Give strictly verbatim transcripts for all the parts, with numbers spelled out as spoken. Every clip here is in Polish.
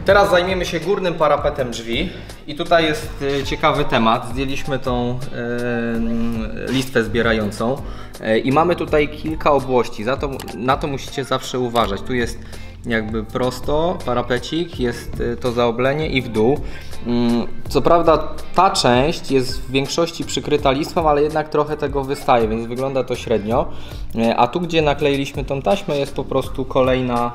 Teraz zajmiemy się górnym parapetem drzwi i tutaj jest ciekawy temat. Zdjęliśmy tą e, listwę zbierającą e, i mamy tutaj kilka obłości. Za to, na to musicie zawsze uważać. Tu jest jakby prosto parapecik, jest to zaoblenie i w dół. Co prawda ta część jest w większości przykryta listwą, ale jednak trochę tego wystaje, więc wygląda to średnio. A tu, gdzie nakleiliśmy tą taśmę, jest po prostu kolejna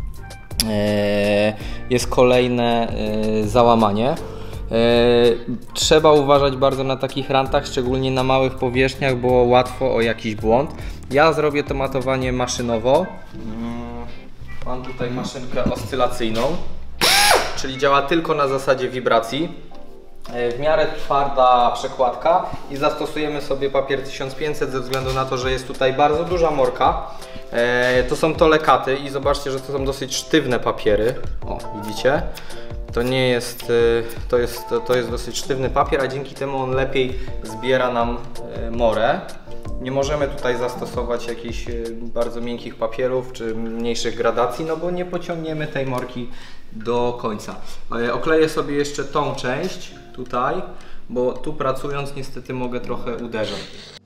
jest kolejne załamanie. Trzeba uważać bardzo na takich rantach, szczególnie na małych powierzchniach, bo łatwo o jakiś błąd. Ja zrobię to matowanie maszynowo. Mam tutaj maszynkę oscylacyjną, czyli działa tylko na zasadzie wibracji. W miarę twarda przekładka i zastosujemy sobie papier tysiąc pięćset ze względu na to, że jest tutaj bardzo duża morka. To są tolekaty i zobaczcie, że to są dosyć sztywne papiery. O, widzicie? To nie jest, to jest, to jest dosyć sztywny papier, a dzięki temu on lepiej zbiera nam morę. Nie możemy tutaj zastosować jakichś bardzo miękkich papierów czy mniejszych gradacji, no bo nie pociągniemy tej morki do końca. Okleję sobie jeszcze tą część tutaj, bo tu pracując niestety mogę trochę uderzać.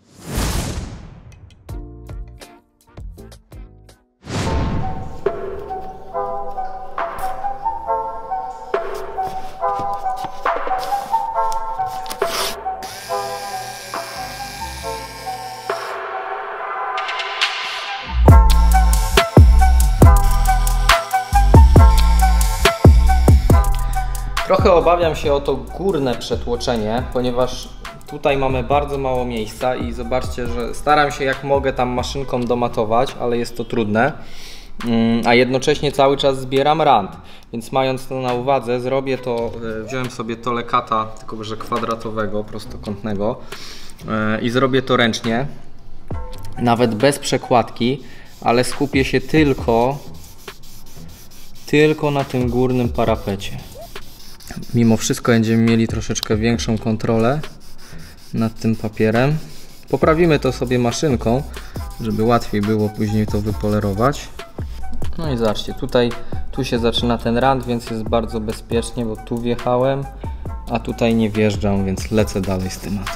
Trochę obawiam się o to górne przetłoczenie, ponieważ tutaj mamy bardzo mało miejsca i zobaczcie, że staram się jak mogę tam maszynką domatować, ale jest to trudne, a jednocześnie cały czas zbieram rant, więc mając to na uwadze zrobię to, wziąłem sobie tolekata, tylko że kwadratowego, prostokątnego i zrobię to ręcznie, nawet bez przekładki, ale skupię się tylko, tylko na tym górnym parapecie. Mimo wszystko będziemy mieli troszeczkę większą kontrolę nad tym papierem. Poprawimy to sobie maszynką, żeby łatwiej było później to wypolerować. No i zobaczcie, tutaj tu się zaczyna ten rant, więc jest bardzo bezpiecznie, bo tu wjechałem, a tutaj nie wjeżdżam, więc lecę dalej z tematem.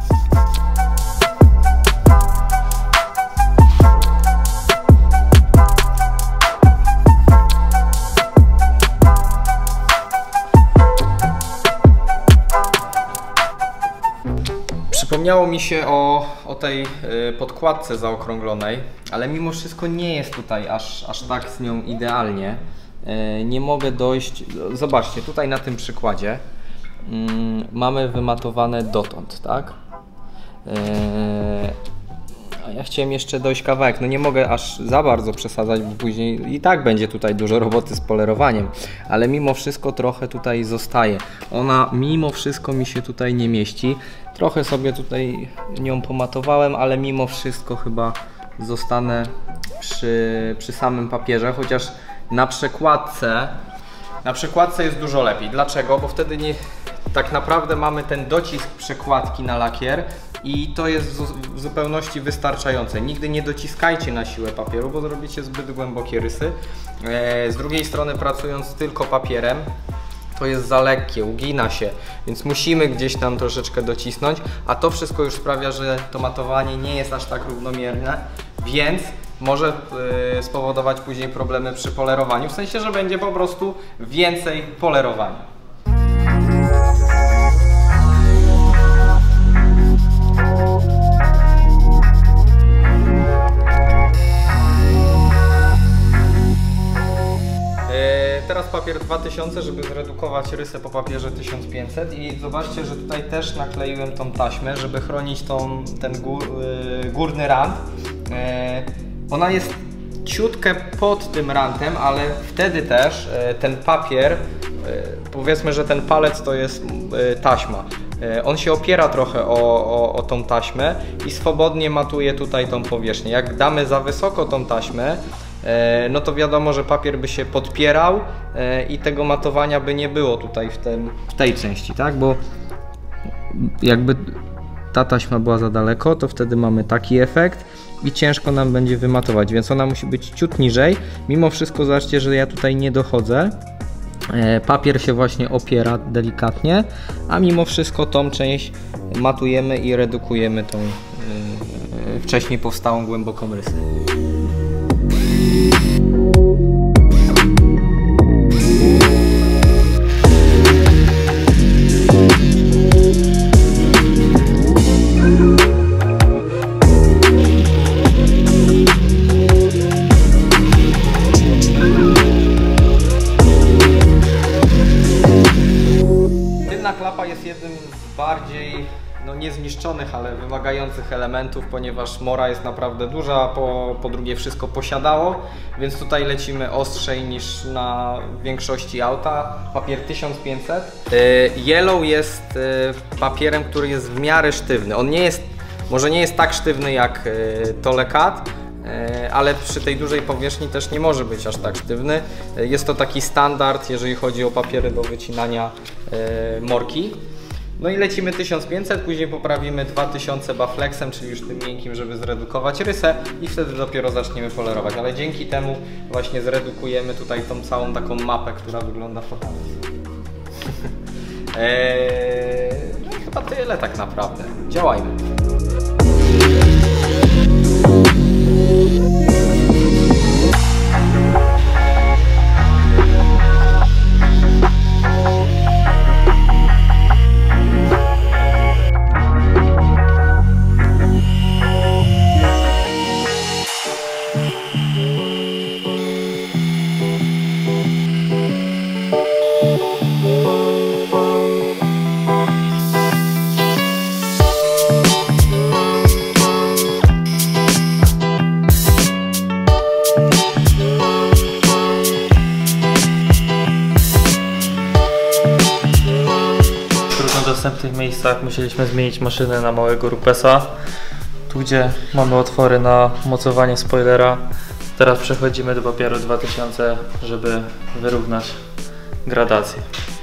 Przypomniało mi się o, o tej y, podkładce zaokrąglonej, ale mimo wszystko nie jest tutaj aż, aż tak z nią idealnie. Y, nie mogę dojść, zobaczcie, tutaj na tym przykładzie y, mamy wymatowane dotąd, tak? Y, a ja chciałem jeszcze dojść kawałek, no nie mogę aż za bardzo przesadzać, bo później i tak będzie tutaj dużo roboty z polerowaniem, ale mimo wszystko trochę tutaj zostaje. Ona mimo wszystko mi się tutaj nie mieści. Trochę sobie tutaj nią pomatowałem, ale mimo wszystko chyba zostanę przy, przy samym papierze, chociaż na przekładce, na przekładce jest dużo lepiej. Dlaczego? Bo wtedy nie, tak naprawdę mamy ten docisk przekładki na lakier i to jest w zupełności wystarczające. Nigdy nie dociskajcie na siłę papieru, bo zrobicie zbyt głębokie rysy. Z drugiej strony, pracując tylko papierem, to jest za lekkie, ugina się, więc musimy gdzieś tam troszeczkę docisnąć, a to wszystko już sprawia, że to matowanie nie jest aż tak równomierne, więc może yy, spowodować później problemy przy polerowaniu, w sensie, że będzie po prostu więcej polerowania. Teraz papier dwa tysiące, żeby zredukować rysę po papierze tysiąc pięćset i zobaczcie, że tutaj też nakleiłem tą taśmę, żeby chronić tą, ten gór, yy, górny rant. Yy, ona jest ciutkę pod tym rantem, ale wtedy też yy, ten papier, yy, powiedzmy, że ten palec to jest yy, taśma. Yy, on się opiera trochę o, o, o tą taśmę i swobodnie matuje tutaj tą powierzchnię. Jak damy za wysoko tą taśmę, no to wiadomo, że papier by się podpierał i tego matowania by nie było tutaj w, tym, w tej części, tak? Bo jakby ta taśma była za daleko, to wtedy mamy taki efekt i ciężko nam będzie wymatować, więc ona musi być ciut niżej. Mimo wszystko zobaczcie, że ja tutaj nie dochodzę Papier się właśnie opiera delikatnie, a mimo wszystko tą część matujemy i redukujemy tą yy, wcześniej powstałą głęboką rysę. Klapa jest jednym z bardziej, no nie zniszczonych, ale wymagających elementów, ponieważ mora jest naprawdę duża, po, po drugie wszystko posiadało, więc tutaj lecimy ostrzej niż na większości auta. Papier tysiąc pięćset. Yellow jest papierem, który jest w miarę sztywny. On nie jest, może nie jest tak sztywny jak Tolecat, ale przy tej dużej powierzchni też nie może być aż tak sztywny. Jest to taki standard, jeżeli chodzi o papiery do wycinania morki. No i lecimy tysiąc pięćset, później poprawimy dwa tysiące Baflexem, czyli już tym miękkim, żeby zredukować rysę i wtedy dopiero zaczniemy polerować. Ale dzięki temu właśnie zredukujemy tutaj tą całą taką mapę, która wygląda fatalnie. eee, no i chyba tyle tak naprawdę. Działajmy. W następnych miejscach musieliśmy zmienić maszynę na małego Rupesa. Tu gdzie mamy otwory na mocowanie spoilera, teraz przechodzimy do papieru dwa tysiące, żeby wyrównać gradację.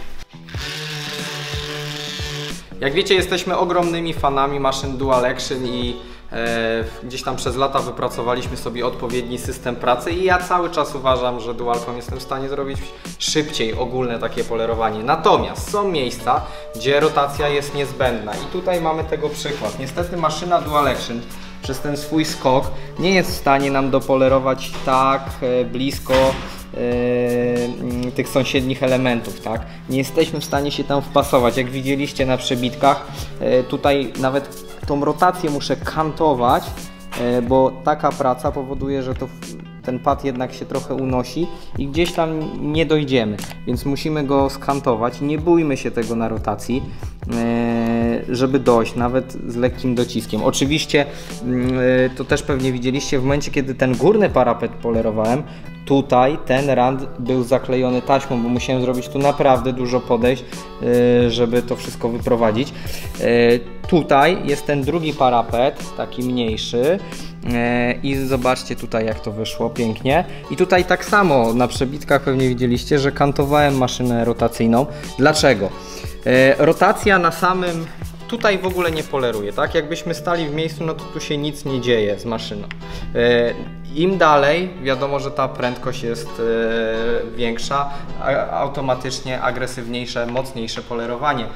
Jak wiecie, jesteśmy ogromnymi fanami maszyn Dual Action i e, gdzieś tam przez lata wypracowaliśmy sobie odpowiedni system pracy i ja cały czas uważam, że Dualką jestem w stanie zrobić szybciej ogólne takie polerowanie. Natomiast są miejsca, gdzie rotacja jest niezbędna i tutaj mamy tego przykład. Niestety maszyna Dual Action przez ten swój skok nie jest w stanie nam dopolerować tak e, blisko Yy, tych sąsiednich elementów, tak? Nie jesteśmy w stanie się tam wpasować. Jak widzieliście na przebitkach, yy, tutaj nawet tą rotację muszę kantować, yy, bo taka praca powoduje, że to ten pad jednak się trochę unosi i gdzieś tam nie dojdziemy, więc musimy go skantować. Nie bójmy się tego na rotacji, żeby dojść, nawet z lekkim dociskiem. Oczywiście to też pewnie widzieliście, w momencie kiedy ten górny parapet polerowałem, tutaj ten rand był zaklejony taśmą, bo musiałem zrobić tu naprawdę dużo podejść, żeby to wszystko wyprowadzić. Tutaj jest ten drugi parapet, taki mniejszy, i zobaczcie tutaj, jak to wyszło pięknie. I tutaj tak samo na przebitkach pewnie widzieliście, że kantowałem maszynę rotacyjną. Dlaczego? Rotacja na samym tutaj w ogóle nie poleruje, tak? Jakbyśmy stali w miejscu, no to tu się nic nie dzieje z maszyną. Im dalej, wiadomo, że ta prędkość jest większa, a automatycznie agresywniejsze, mocniejsze polerowanie.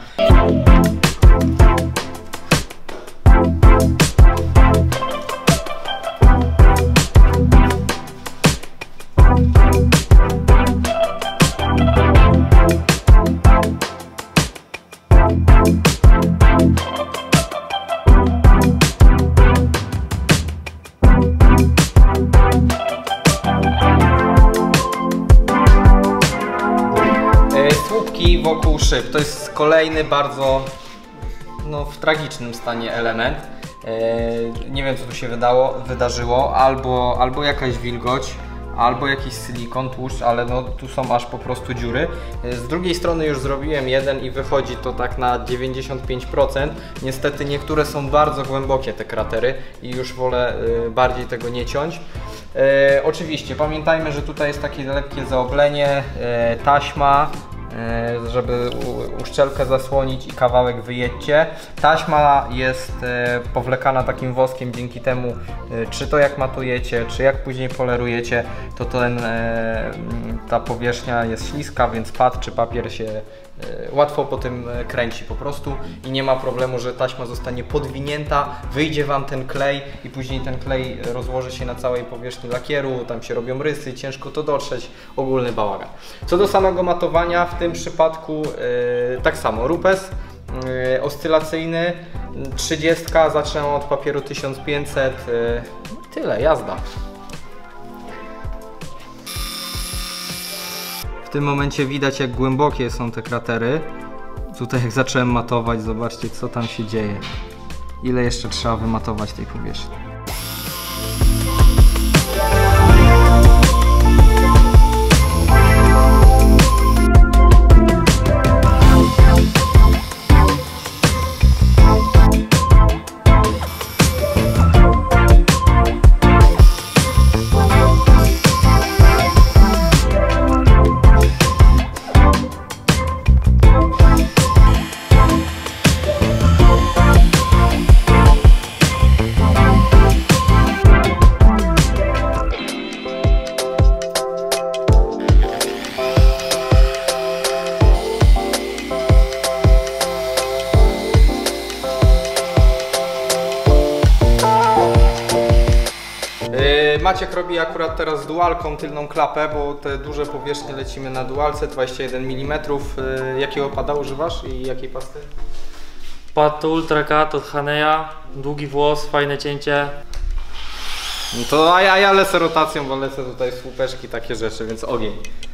Słupki wokół szyb to jest kolejny bardzo no, w tragicznym stanie element. Eee, nie wiem, co tu się wydało, wydarzyło, albo, albo jakaś wilgoć, albo jakiś silikon, tłuszcz, ale no, tu są aż po prostu dziury. Z drugiej strony już zrobiłem jeden i wychodzi to tak na dziewięćdziesiąt pięć procent. Niestety niektóre są bardzo głębokie, te kratery, i już wolę y, bardziej tego nie ciąć. E, oczywiście pamiętajmy, że tutaj jest takie lekkie zaoblenie, e, taśma, żeby uszczelkę zasłonić i kawałek wyjedźcie. Taśma jest powlekana takim woskiem, dzięki temu, czy to jak matujecie, czy jak później polerujecie, to ten, ta powierzchnia jest śliska, więc pad czy papier się łatwo po tym kręci po prostu i nie ma problemu, że taśma zostanie podwinięta, wyjdzie Wam ten klej i później ten klej rozłoży się na całej powierzchni lakieru, tam się robią rysy, ciężko to dotrzeć, ogólny bałagan. Co do samego matowania, w tym przypadku yy, tak samo, rupes yy, oscylacyjny, trzydziestka, zaczynam od papieru tysiąc pięćset, yy, tyle, jazda. W tym momencie widać, jak głębokie są te kratery. Tutaj jak zacząłem matować, zobaczcie, co tam się dzieje. Ile jeszcze trzeba wymatować tej powierzchni. Maciek robi akurat teraz z dualką tylną klapę, bo te duże powierzchnie lecimy na dualce, dwadzieścia jeden milimetrów. Jakiego pada używasz i jakiej pasty? Pad to Ultra Cut od Haneya, długi włos, fajne cięcie. No to a ja, ja lecę rotacją, bo lecę tutaj słupeczki, takie rzeczy, więc ogień.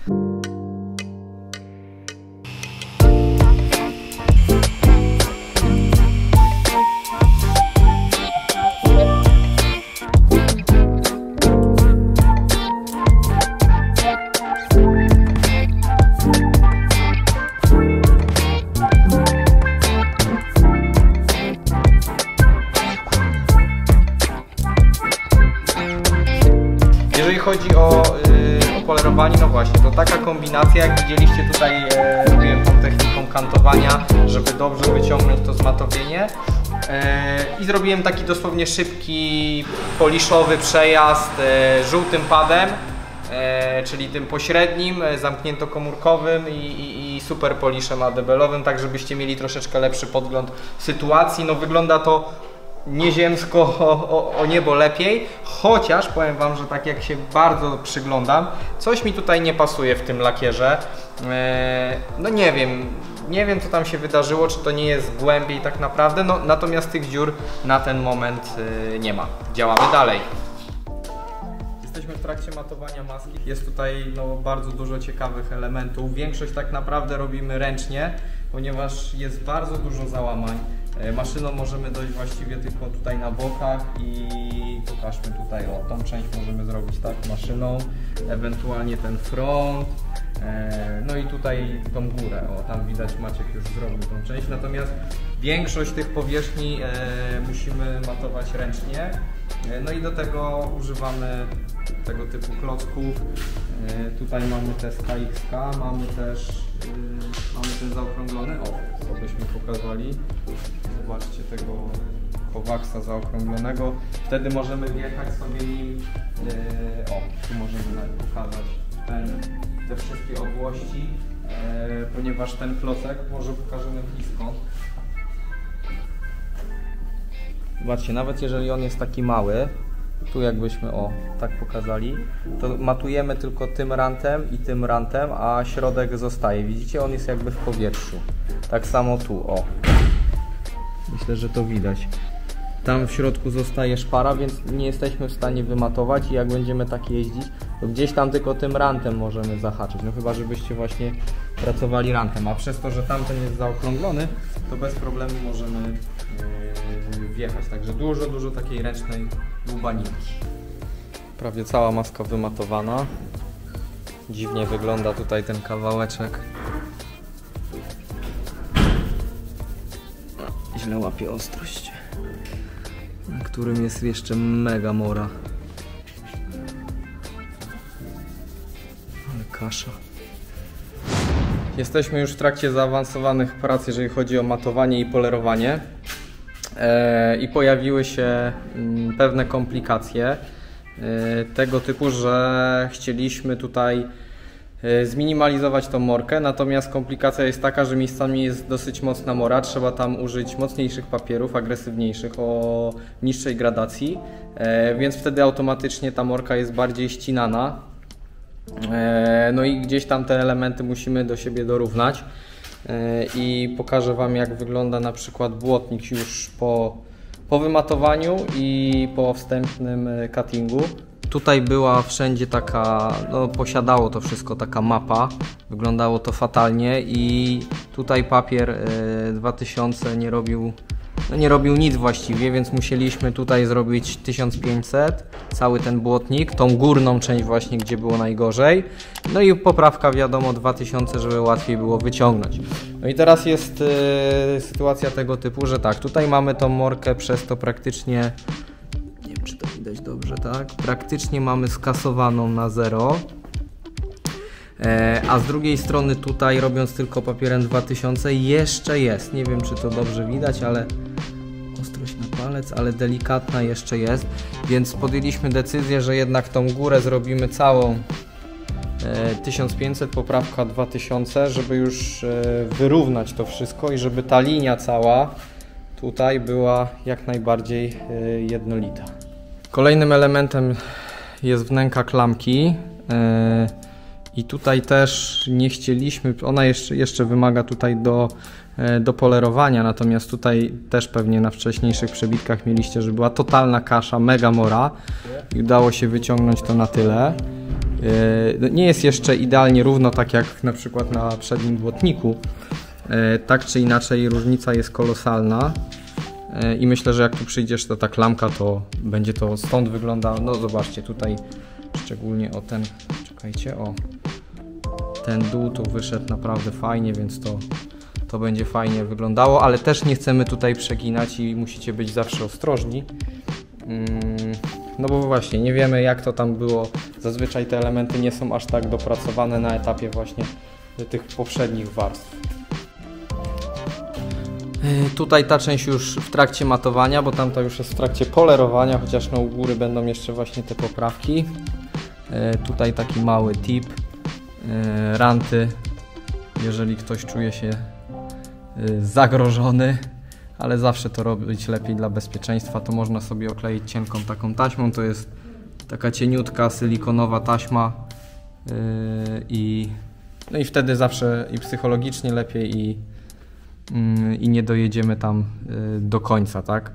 Jeżeli chodzi o, yy, o polerowanie, no właśnie, to taka kombinacja, jak widzieliście tutaj, e, robiłem tą techniką kantowania, żeby dobrze wyciągnąć to zmatowienie. E, I zrobiłem taki dosłownie szybki, poliszowy przejazd e, żółtym padem, e, czyli tym pośrednim, e, zamkniętokomórkowym i, i, i super poliszem adebelowym, tak żebyście mieli troszeczkę lepszy podgląd sytuacji. No wygląda to nieziemsko o, o, o niebo lepiej, chociaż powiem Wam, że tak jak się bardzo przyglądam, coś mi tutaj nie pasuje w tym lakierze. Eee, no nie wiem, nie wiem co tam się wydarzyło, czy to nie jest głębiej tak naprawdę, no natomiast tych dziur na ten moment yy, nie ma. Działamy dalej. Jesteśmy w trakcie matowania maski. Jest tutaj no, bardzo dużo ciekawych elementów. Większość tak naprawdę robimy ręcznie, ponieważ jest bardzo dużo załamań. Maszyną możemy dojść właściwie tylko tutaj na bokach i pokażmy tutaj, o tą część możemy zrobić tak maszyną, ewentualnie ten front, no i tutaj tą górę, o tam widać Maciek już zrobił tą część, natomiast większość tych powierzchni musimy matować ręcznie, no i do tego używamy tego typu klocków. Tutaj mamy te z K X K, mamy też mamy ten zaokrąglony, o co byśmy pokazali. Zobaczcie tego Kowaksa zaokrąglonego. Wtedy możemy wjechać sobie nim, yy, o, tu możemy pokazać ten, te wszystkie odłości, yy, ponieważ ten klocek, może pokażemy blisko. Zobaczcie, nawet jeżeli on jest taki mały, tu jakbyśmy, o, tak pokazali, to matujemy tylko tym rantem i tym rantem, a środek zostaje. Widzicie, on jest jakby w powietrzu. Tak samo tu, o. Myślę, że to widać. Tam w środku zostaje szpara, więc nie jesteśmy w stanie wymatować i jak będziemy tak jeździć, to gdzieś tam tylko tym rantem możemy zahaczyć. No chyba, żebyście właśnie pracowali rantem, a przez to, że tamten jest zaokrąglony, to bez problemu możemy yy, wjechać. Także dużo, dużo takiej ręcznej łubaninki. Prawie cała maska wymatowana. Dziwnie wygląda tutaj ten kawałeczek. Źle łapie ostrość, na którym jest jeszcze mega mora. Ale kasza. Jesteśmy już w trakcie zaawansowanych prac, jeżeli chodzi o matowanie i polerowanie. I pojawiły się pewne komplikacje tego typu, że chcieliśmy tutaj zminimalizować tą morkę, natomiast komplikacja jest taka, że miejscami jest dosyć mocna mora, trzeba tam użyć mocniejszych papierów, agresywniejszych, o niższej gradacji, więc wtedy automatycznie ta morka jest bardziej ścinana. No i gdzieś tam te elementy musimy do siebie dorównać. I pokażę Wam, jak wygląda na przykład błotnik już po, po wymatowaniu i po wstępnym cuttingu. Tutaj była wszędzie taka, no posiadało to wszystko taka mapa, wyglądało to fatalnie i tutaj papier dwa tysiące nie robił, no nie robił nic właściwie, więc musieliśmy tutaj zrobić tysiąc pięćset, cały ten błotnik, tą górną część właśnie, gdzie było najgorzej. No i poprawka wiadomo dwa tysiące, żeby łatwiej było wyciągnąć. No i teraz jest yy, sytuacja tego typu, że tak, tutaj mamy tą morkę przez to praktycznie, nie wiem czy to widać dobrze, tak? Praktycznie mamy skasowaną na zero. A z drugiej strony tutaj, robiąc tylko papierem dwa tysiące, jeszcze jest, nie wiem czy to dobrze widać, ale ostrość na palec, ale delikatna jeszcze jest, więc podjęliśmy decyzję, że jednak tą górę zrobimy całą tysiąc pięćset, poprawka dwa tysiące, żeby już wyrównać to wszystko i żeby ta linia cała tutaj była jak najbardziej jednolita. Kolejnym elementem jest wnęka klamki. I tutaj też nie chcieliśmy, ona jeszcze, jeszcze wymaga tutaj do, do polerowania, natomiast tutaj też pewnie na wcześniejszych przebitkach mieliście, że była totalna kasza, mega mora i udało się wyciągnąć to na tyle. Nie jest jeszcze idealnie równo, tak jak na przykład na przednim błotniku, tak czy inaczej różnica jest kolosalna i myślę, że jak tu przyjdziesz do ta klamka, to będzie to stąd wygląda, no zobaczcie tutaj szczególnie o ten, czekajcie, o ten dół tu wyszedł naprawdę fajnie, więc to, to będzie fajnie wyglądało, ale też nie chcemy tutaj przeginać i musicie być zawsze ostrożni. No bo właśnie nie wiemy, jak to tam było. Zazwyczaj te elementy nie są aż tak dopracowane na etapie właśnie tych poprzednich warstw. Tutaj ta część już w trakcie matowania, bo tamta już jest w trakcie polerowania, chociaż no u góry będą jeszcze właśnie te poprawki. Tutaj taki mały tip. Ranty, jeżeli ktoś czuje się zagrożony, ale zawsze to robić lepiej dla bezpieczeństwa, to można sobie okleić cienką taką taśmą. To jest taka cieniutka silikonowa taśma i, no i wtedy zawsze i psychologicznie lepiej i, i nie dojedziemy tam do końca, tak?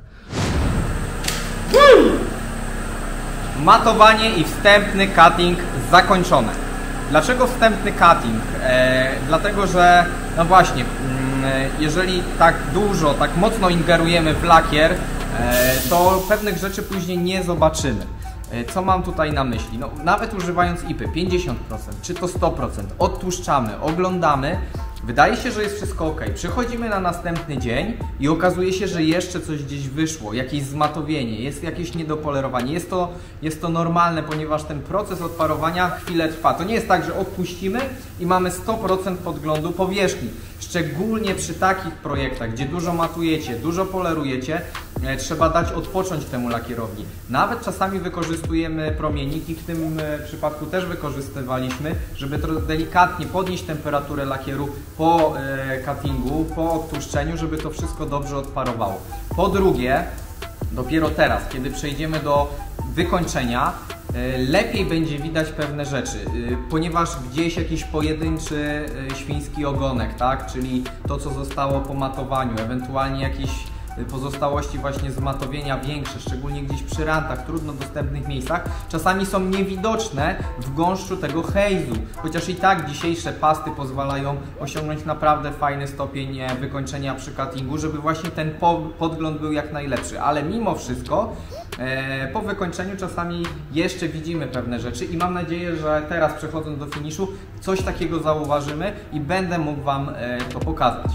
Matowanie i wstępny cutting zakończone. Dlaczego wstępny cutting? E, dlatego, że no właśnie, jeżeli tak dużo, tak mocno ingerujemy w lakier, e, to pewnych rzeczy później nie zobaczymy. E, co mam tutaj na myśli? No, nawet używając I P Y pięćdziesiąt procent czy to sto procent, odtłuszczamy, oglądamy, wydaje się, że jest wszystko ok. Przychodzimy na następny dzień i okazuje się, że jeszcze coś gdzieś wyszło, jakieś zmatowienie, jest jakieś niedopolerowanie. Jest to, jest to normalne, ponieważ ten proces odparowania chwilę trwa. To nie jest tak, że odpuścimy i mamy sto procent podglądu powierzchni. Szczególnie przy takich projektach, gdzie dużo matujecie, dużo polerujecie, e, trzeba dać odpocząć temu lakierowni. Nawet czasami wykorzystujemy promienniki, w tym e, przypadku też wykorzystywaliśmy, żeby to delikatnie podnieść temperaturę lakieru po e, cuttingu, po odtłuszczeniu, żeby to wszystko dobrze odparowało. Po drugie, dopiero teraz, kiedy przejdziemy do wykończenia, lepiej będzie widać pewne rzeczy, ponieważ gdzieś jakiś pojedynczy świński ogonek, tak? Czyli to, co zostało po matowaniu, ewentualnie jakieś pozostałości właśnie z matowienia większe, szczególnie gdzieś przy rantach, trudno dostępnych miejscach, czasami są niewidoczne w gąszczu tego hejzu, chociaż i tak dzisiejsze pasty pozwalają osiągnąć naprawdę fajny stopień wykończenia przy cuttingu, żeby właśnie ten podgląd był jak najlepszy, ale mimo wszystko e, po wykończeniu czasami jeszcze widzimy pewne rzeczy i mam nadzieję, że teraz przechodząc do finiszu coś takiego zauważymy i będę mógł Wam e, to pokazać.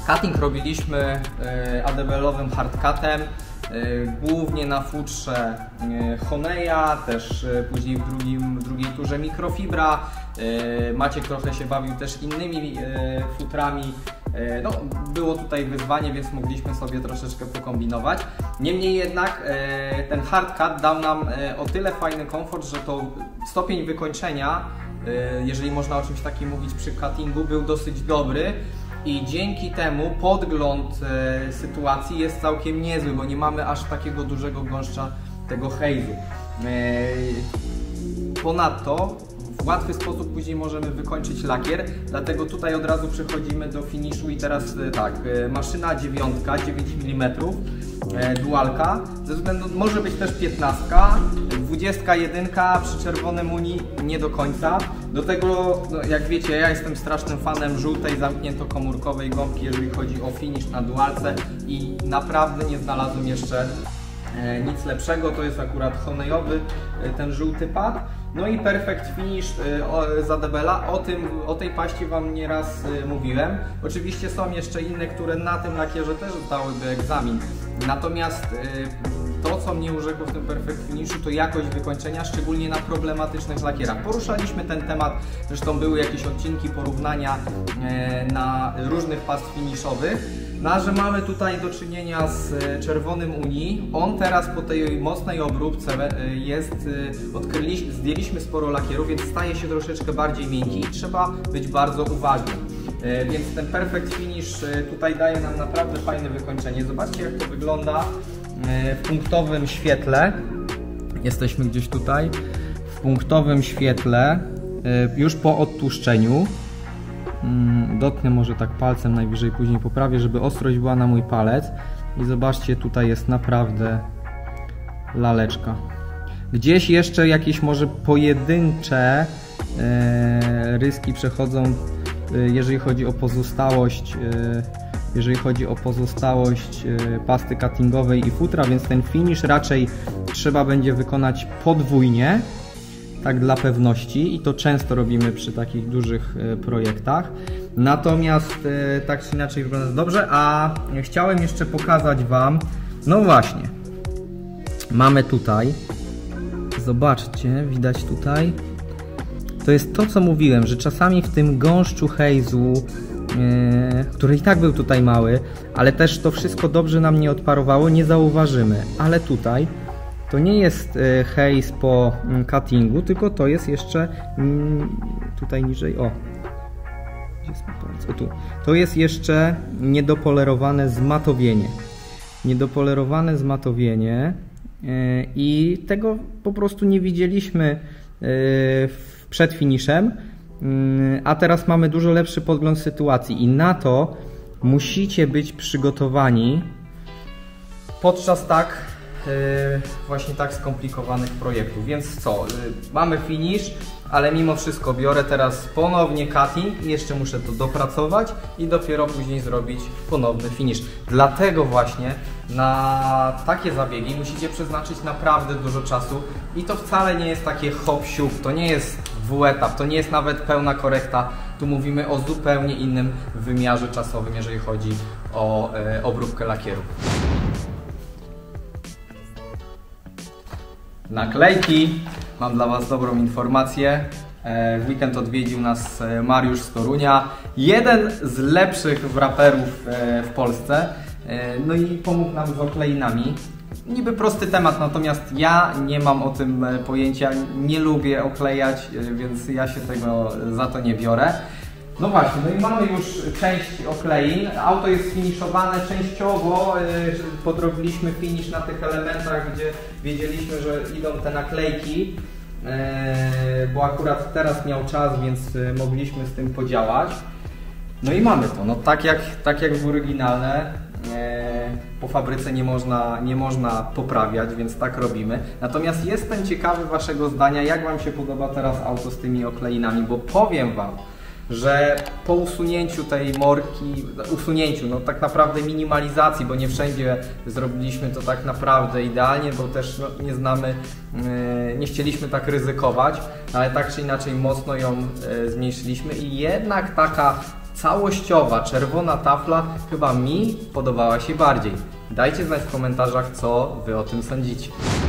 Cutting robiliśmy A D B L-owym hardcutem, głównie na futrze Honeya, też później w, drugim, w drugiej turze mikrofibra. Maciek trochę się bawił też innymi futrami. No, było tutaj wyzwanie, więc mogliśmy sobie troszeczkę pokombinować. Niemniej jednak ten hardcut dał nam o tyle fajny komfort, że to stopień wykończenia, jeżeli można o czymś takim mówić przy cuttingu, był dosyć dobry. I dzięki temu podgląd e, sytuacji jest całkiem niezły, bo nie mamy aż takiego dużego gąszcza tego haze'u. E, ponadto w łatwy sposób później możemy wykończyć lakier, dlatego tutaj od razu przechodzimy do finiszu i teraz e, tak, e, maszyna dziewiątka, dziewięć milimetrów, e, dualka, ze względu, może być też piętnastka, dwudziestka jedynka przy czerwonym uni nie do końca. Do tego, no jak wiecie, ja jestem strasznym fanem żółtej, zamkniętokomórkowej gąbki, jeżeli chodzi o finish na dualce i naprawdę nie znalazłem jeszcze e, nic lepszego. To jest akurat Honeyowy e, ten żółty pad. No i perfect finish e, z A D B L-a, o, tym, o tej paści Wam nieraz e, mówiłem. Oczywiście są jeszcze inne, które na tym lakierze też zdałyby egzamin. Natomiast e, to, co mnie urzekło w tym perfect finishu, to jakość wykończenia, szczególnie na problematycznych lakierach. Poruszaliśmy ten temat, zresztą były jakieś odcinki porównania e, na różnych past finishowych. No, a że mamy tutaj do czynienia z czerwonym uni, on teraz po tej mocnej obróbce jest, odkryliśmy, zdjęliśmy sporo lakieru, więc staje się troszeczkę bardziej miękki i trzeba być bardzo uważnym. Więc ten perfect finish tutaj daje nam naprawdę fajne wykończenie. Zobaczcie, jak to wygląda w punktowym świetle. Jesteśmy gdzieś tutaj. W punktowym świetle, już po odtłuszczeniu. Dotknę może tak palcem, najwyżej później poprawię, żeby ostrość była na mój palec. I zobaczcie, tutaj jest naprawdę laleczka. Gdzieś jeszcze jakieś może pojedyncze e, ryski przechodzą, e, jeżeli chodzi o pozostałość e, jeżeli chodzi o pozostałość e, pasty cuttingowej i futra, więc ten finish raczej trzeba będzie wykonać podwójnie, tak dla pewności, i to często robimy przy takich dużych e, projektach. Natomiast e, tak czy inaczej wygląda dobrze, a chciałem jeszcze pokazać Wam, no właśnie, mamy tutaj, zobaczcie, widać tutaj, to jest to, co mówiłem, że czasami w tym gąszczu haze'u, e, który i tak był tutaj mały, ale też to wszystko dobrze nam nie odparowało, nie zauważymy, ale tutaj to nie jest haze po cuttingu, tylko to jest jeszcze tutaj niżej, o, gdzie jest mój palec? O tu. To jest jeszcze niedopolerowane zmatowienie. Niedopolerowane zmatowienie i tego po prostu nie widzieliśmy przed finiszem, a teraz mamy dużo lepszy podgląd sytuacji i na to musicie być przygotowani podczas tak właśnie tak skomplikowanych projektów. Więc co? Mamy finish, ale mimo wszystko biorę teraz ponownie cutting i jeszcze muszę to dopracować i dopiero później zrobić ponowny finish. Dlatego właśnie na takie zabiegi musicie przeznaczyć naprawdę dużo czasu i to wcale nie jest takie hop siup, to nie jest dwuetap, to nie jest nawet pełna korekta. Tu mówimy o zupełnie innym wymiarze czasowym, jeżeli chodzi o e, obróbkę lakieru. Naklejki. Mam dla Was dobrą informację. W weekend odwiedził nas Mariusz z Torunia. Jeden z lepszych wraperów w Polsce. No i pomógł nam z okleinami. Niby prosty temat, natomiast ja nie mam o tym pojęcia. Nie lubię oklejać, więc ja się tego za to nie biorę. No właśnie, no i mamy już część oklein. Auto jest finiszowane częściowo. Podrobiliśmy finish na tych elementach, gdzie wiedzieliśmy, że idą te naklejki, bo akurat teraz miał czas, więc mogliśmy z tym podziałać. No i mamy to. No tak jak, tak jak w oryginalne. Po fabryce nie można, nie można poprawiać, więc tak robimy. Natomiast jestem ciekawy Waszego zdania, jak Wam się podoba teraz auto z tymi okleinami, bo powiem Wam, że po usunięciu tej morki, usunięciu, no tak naprawdę minimalizacji, bo nie wszędzie zrobiliśmy to tak naprawdę idealnie, bo też no, nie znamy, nie chcieliśmy tak ryzykować, ale tak czy inaczej mocno ją zmniejszyliśmy i jednak taka całościowa, czerwona tafla chyba mi podobała się bardziej. Dajcie znać w komentarzach, co Wy o tym sądzicie.